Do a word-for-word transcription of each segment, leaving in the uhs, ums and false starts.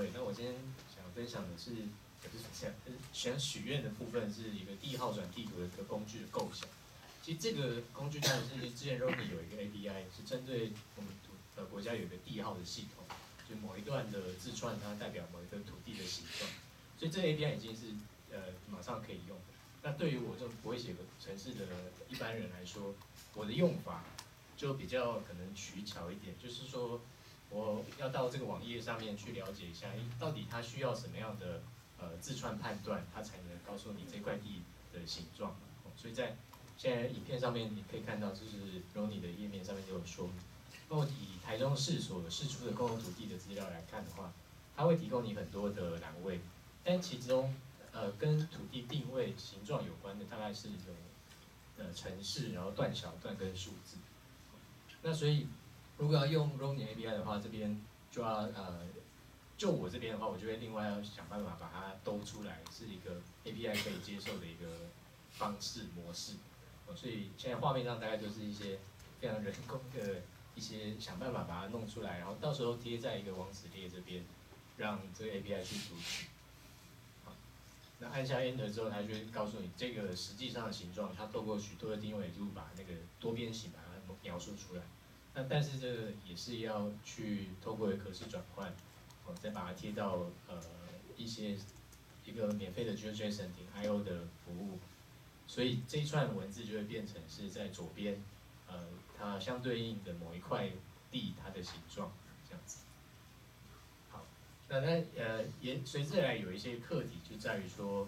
位。那我今天想分享的是，也不是这样，想许愿的部分是一个地号转地图的一个工具的构想。其实这个工具当然是之前 Rony 有一个 A P I 是针对我们土呃国家有一个地号的系统，就某一段的字串它代表某一个土地的形状，所以这个 A P I 已经是呃马上可以用的。那对于我这种不会写程式的一般人来说，我的用法就比较可能取巧一点，就是说我要到这个网页上面去了解一下，到底它需要什么样的呃字串判断，它才能告诉你这块地的形状。所以在现在影片上面你可以看到，就是 Rony 的页面上面就有说明。那么以台中市所释出的公有土地的资料来看的话，它会提供你很多的栏位，但其中呃跟土地定位形状有关的大概是有呃城市，然后段小段跟数字。那所以如果要用 Rony A P I 的话，这边就要呃就我这边的话，我就会另外要想办法把它兜出来，是一个 A P I 可以接受的一个方式模式。所以现在画面上大概就是一些非常人工的一些想办法把它弄出来，然后到时候贴在一个网址列这边，让这个 A P I 去读取。好，那按下 Enter 之后，它就会告诉你这个实际上的形状，它透过许多的定位就把那个多边形把它描述出来。那但是这个也是要去透过可视转换，哦，再把它贴到呃一些一个免费的 GeoJSON 顶 I O 的服务。所以这一串文字就会变成是在左边，呃，它相对应的某一块地它的形状这样子。好，那那呃也随之而来有一些课题就在于说，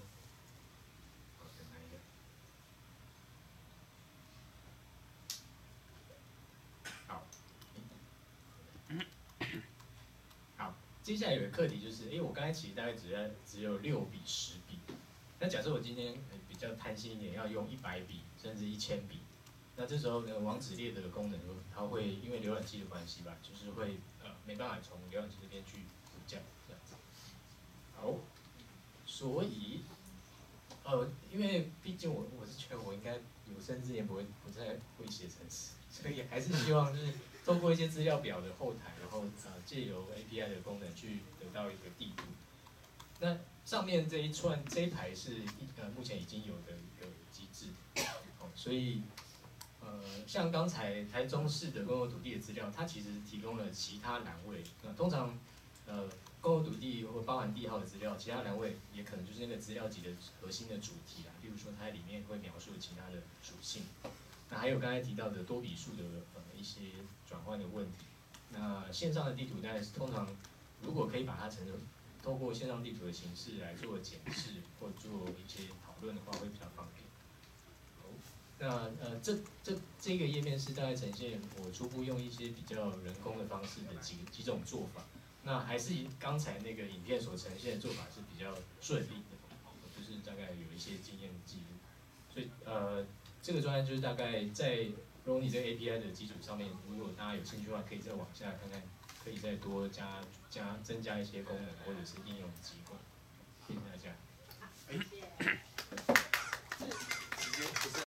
好，好，接下来有个课题就是，哎，我刚才其实大概只要只有六笔十笔，那假设我今天比较贪心一点，要用一百笔甚至一千笔。那这时候呢，网址列的功能它会因为浏览器的关系吧，就是会呃没办法从浏览器这边去补降这样子。好，所以呃，因为毕竟我我是觉得我应该有生之年不会不太会写程式，所以还是希望就是透过一些资料表的后台，然后呃借由 A P I 的功能去得到一个地图。那上面这一串这一排是呃目前已经有的一个机制，哦，所以。呃，像刚才台中市的公有土地的资料，它其实提供了其他栏位。那通常，呃，公有土地或包含地号的资料，其他栏位也可能就是那个资料集的核心的主题啦。例如说，它里面会描述其他的属性。那还有刚才提到的多笔数的呃一些转换的问题。那线上的地图当然是通常，如果可以把它成透过线上地图的形式来做检视或做一些讨论的话，会比较方便。那呃，这这这个页面是大概呈现我初步用一些比较人工的方式的几几种做法。那还是以刚才那个影片所呈现的做法是比较顺利的，就是大概有一些经验记录。所以呃，这个专案就是大概在 Rony 这个 A P I 的基础上面，如果大家有兴趣的话，可以再往下看看，可以再多加加增加一些功能或者是应用的机会。谢谢大家。 好，谢谢。